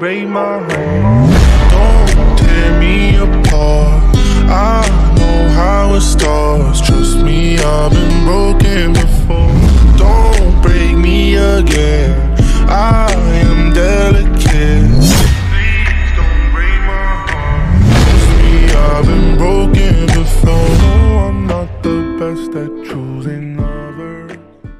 break my heart. Don't tear me apart. I know how it starts. Trust me, I've been broken before. Don't break me again. I am delicate. Please don't break my heart. Trust me, I've been broken before. No, I'm not the best at choosing lovers.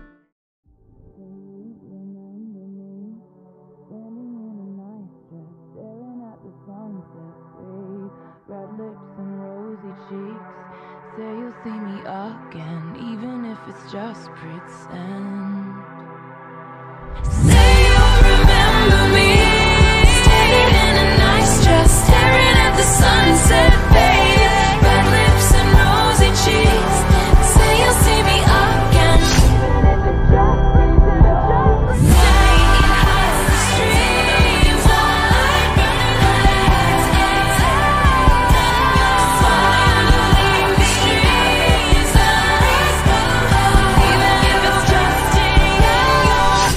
Red lips and rosy cheeks. Say you'll see me again, even if it's just pretend. Say you'll remember me, standing in a nice dress, staring at the sunset, babe. Red lips and rosy cheeks. Say you'll see me again, even if it's just pretend. Say it has the streams wide, burning the lights inside. Finally the streams are even if it's just in you.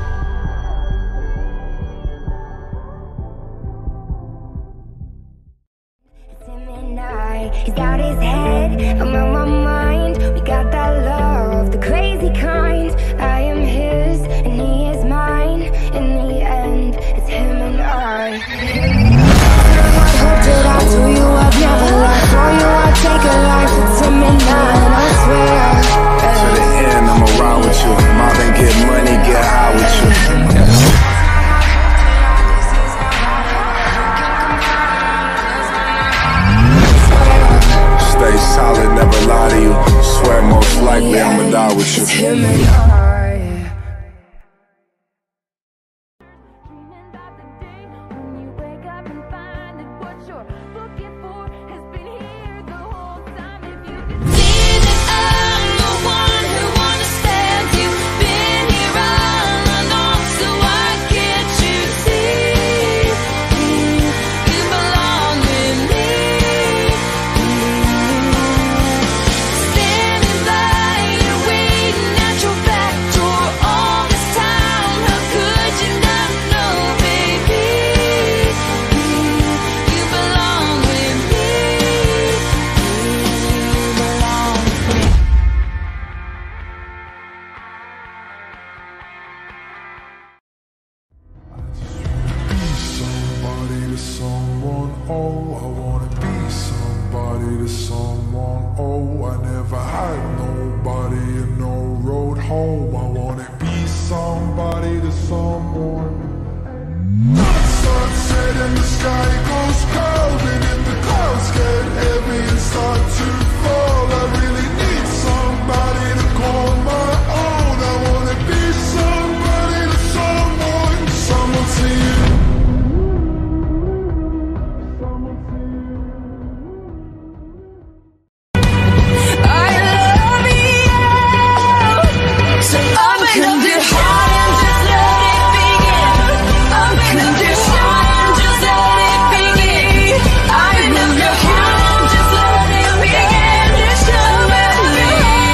It's him and I, he's got his head, I'm on my mind. We got that love, the crazy kind. I am his and he is mine. In the end, it's him and I. I hope that I told you I've never lied. For you I'd take a life. It's him and I swear. To the end, I'ma ride with you. Mobbing, get money, get high with you. Stay solid, never lie to you. Swear most likely I'ma die with you. It's him and I. Dreaming about the day when you wake up and find that what you're looking for has been here the whole time. If you could see that I'm the one who understands you, been here all along, so why can't you see? You belong with me. Standing by you, waiting at your back door all this time. How could you not know, baby? You belong with me. You belong with me. Somebody to someone, oh, I wanna be somebody to someone, oh, I never had nobody and no road home. I wanna be somebody to someone. Sunset and the sky goes cold, and if the clouds get heavy and start to fall, I really need somebody to call my own. I wanna be somebody to someone, someone to you. I love you. So open up your heart and just let it begin. Open up your heart and just let it begin. Open up your heart and just let it begin. Just come with me.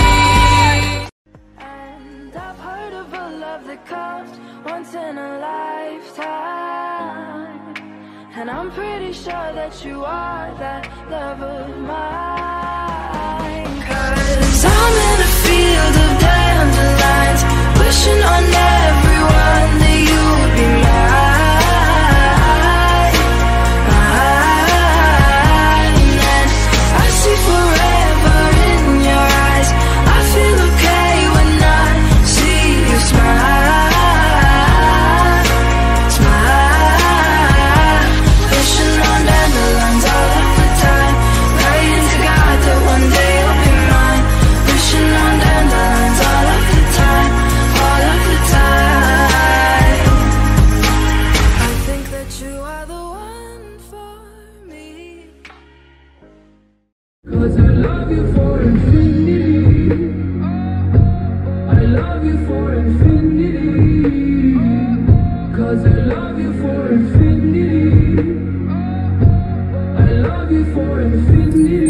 And I've heard of a love that comes once in a lifetime, and I'm pretty sure that you are that love of mine. 'Cause I'm in a field of dandelions, wishing on everyone that you would be mine. And I see forever in your eyes. I feel okay when I see you smile. Smile. Wishing on dandelions all of the time, praying to God that one day you'll be mine. Wishing on dandelions all of the time, all of the time. I think that you are the one for me. 'Cause I love you for infinity. I love you for infinity. 'Cause I love you for infinity. I love you for infinity.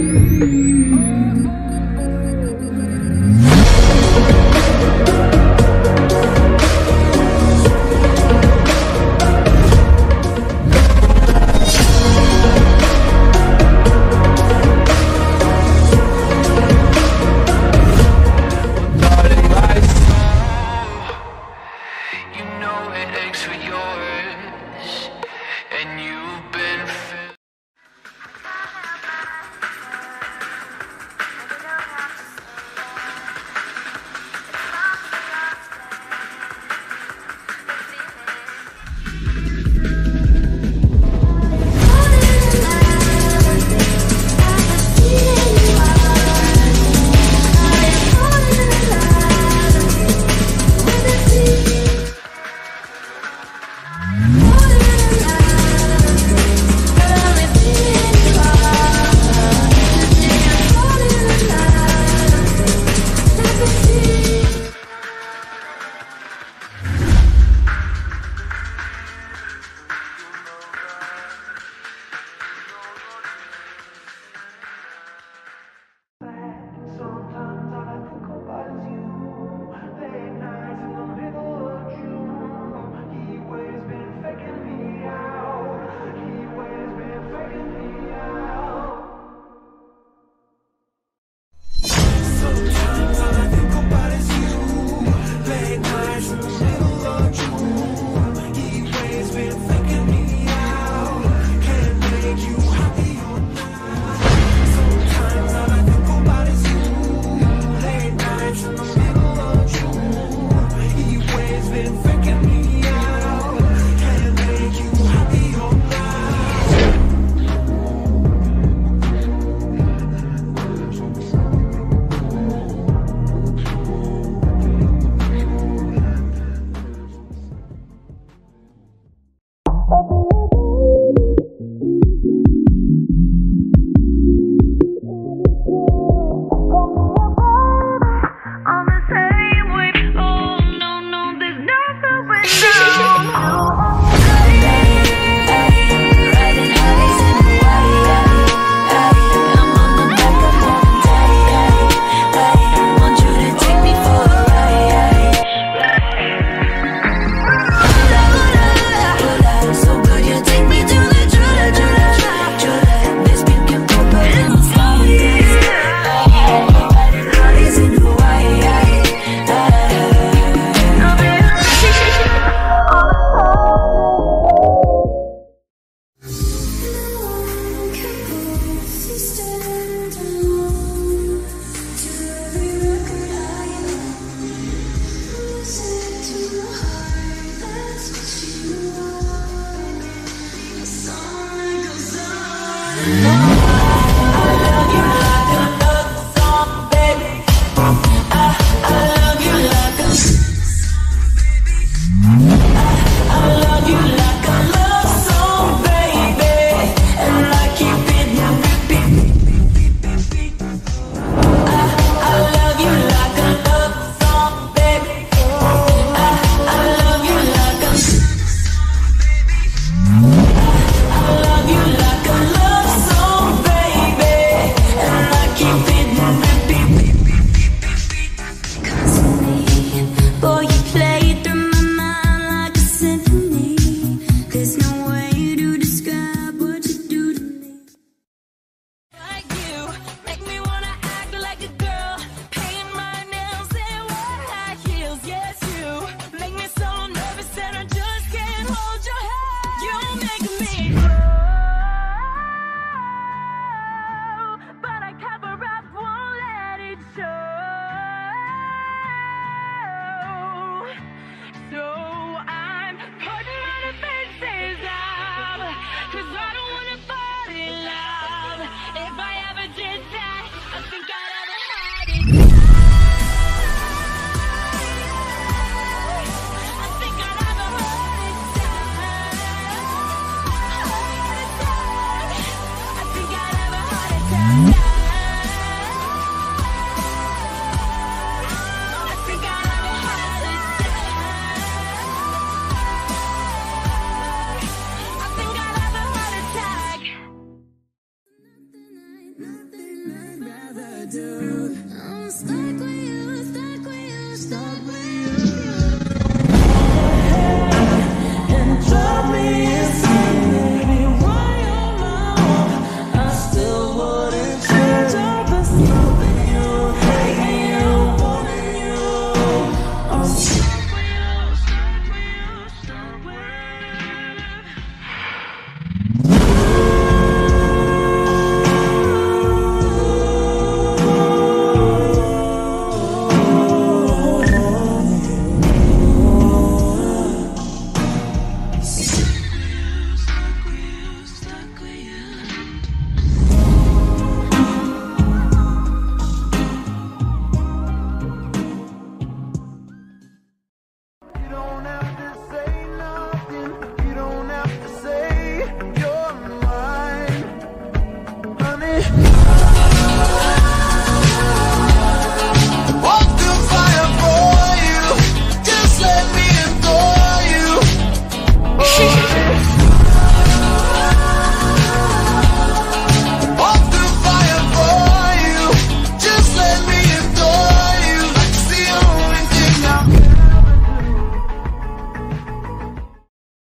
do.